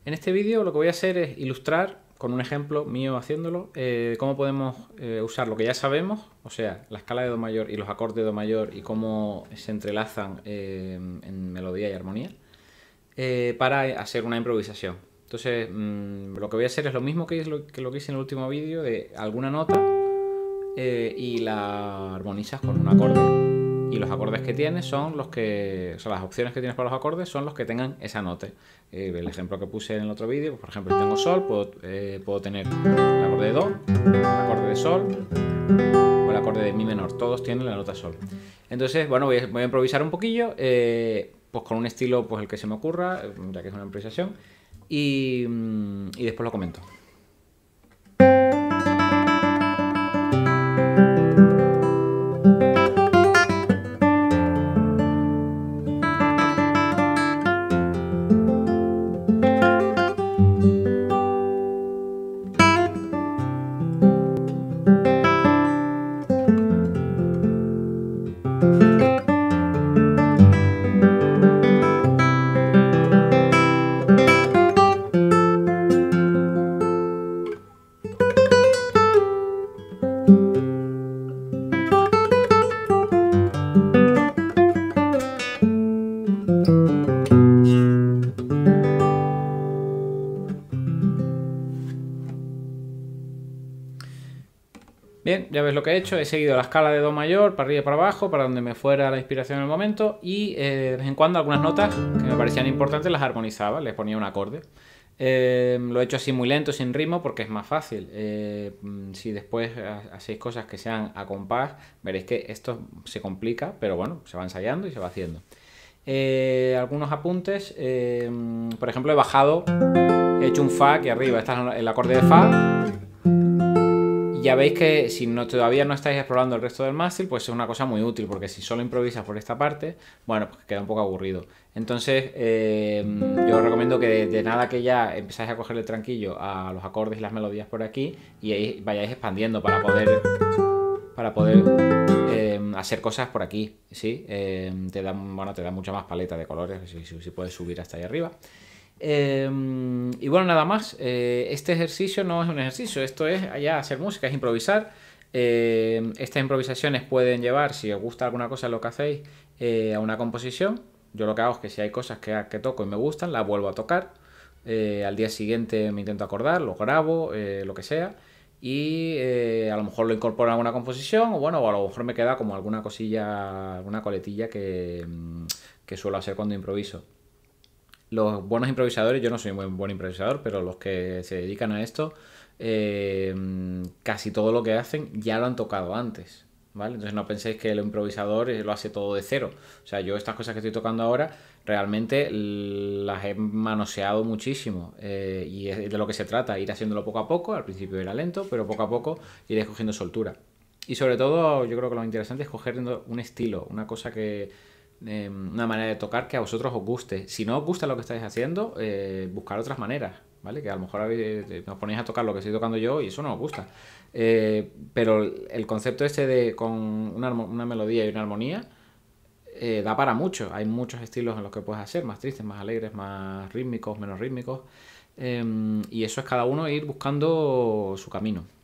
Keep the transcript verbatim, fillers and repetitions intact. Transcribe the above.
En este vídeo lo que voy a hacer es ilustrar con un ejemplo mío haciéndolo eh, cómo podemos eh, usar lo que ya sabemos, o sea, la escala de Do mayor y los acordes de Do mayor y cómo se entrelazan eh, en melodía y armonía eh, para hacer una improvisación. Entonces mmm, lo que voy a hacer es lo mismo que, es lo, que lo que hice en el último vídeo, de alguna nota eh, y la armonizas con un acorde. Y los acordes que tienes son los que... O sea, las opciones que tienes para los acordes son los que tengan esa nota. Eh, el ejemplo que puse en el otro vídeo, pues, por ejemplo, si tengo Sol, puedo, eh, puedo tener el acorde de Do, el acorde de Sol o el acorde de Mi menor. Todos tienen la nota Sol. Entonces, bueno, voy a, voy a improvisar un poquillo, eh, pues con un estilo pues el que se me ocurra, ya que es una improvisación, y, y después lo comento. Bien, ya ves lo que he hecho, he seguido la escala de Do mayor para arriba y para abajo, para donde me fuera la inspiración en el momento, y eh, de vez en cuando algunas notas que me parecían importantes las armonizaba, les ponía un acorde. Eh, lo he hecho así muy lento, sin ritmo, porque es más fácil. Eh, si después hacéis cosas que sean a compás, veréis que esto se complica, pero bueno, se va ensayando y se va haciendo. Eh, algunos apuntes, eh, por ejemplo, he bajado, he hecho un Fa aquí arriba, este es el acorde de Fa. Ya veis que si no, todavía no estáis explorando el resto del mástil, pues es una cosa muy útil, porque si solo improvisas por esta parte, bueno, pues queda un poco aburrido. Entonces, eh, yo os recomiendo que de, de nada que ya empezáis a cogerle el tranquillo a los acordes y las melodías por aquí, y ahí vayáis expandiendo para poder, para poder eh, hacer cosas por aquí, ¿sí? Eh, te da, bueno, te da mucha más paleta de colores, si, si, si puedes subir hasta ahí arriba. Eh, y bueno, nada más. Eh, este ejercicio no es un ejercicio, esto es ya hacer música, es improvisar. Eh, estas improvisaciones pueden llevar, si os gusta alguna cosa de lo que hacéis, eh, a una composición. Yo lo que hago es que si hay cosas que, que toco y me gustan, las vuelvo a tocar. Eh, al día siguiente me intento acordar, lo grabo, eh, lo que sea. Y eh, a lo mejor lo incorporo a una composición, o bueno, o a lo mejor me queda como alguna cosilla, alguna coletilla que, que suelo hacer cuando improviso. Los buenos improvisadores, yo no soy muy buen improvisador, pero los que se dedican a esto, eh, casi todo lo que hacen ya lo han tocado antes, ¿vale? Entonces no penséis que el improvisador lo hace todo de cero. O sea, yo estas cosas que estoy tocando ahora realmente las he manoseado muchísimo, eh, y es de lo que se trata, ir haciéndolo poco a poco. Al principio era lento, pero poco a poco iréis cogiendo soltura. Y sobre todo, yo creo que lo interesante es coger un estilo, una cosa que... Eh, una manera de tocar que a vosotros os guste. Si no os gusta lo que estáis haciendo, eh, buscar otras maneras, ¿vale? Que a lo mejor habéis, os ponéis a tocar lo que estoy tocando yo y eso no os gusta. Eh, pero el concepto este de con una, una melodía y una armonía eh, da para mucho. Hay muchos estilos en los que puedes hacer, más tristes, más alegres, más rítmicos, menos rítmicos. Eh, y eso es cada uno ir buscando su camino.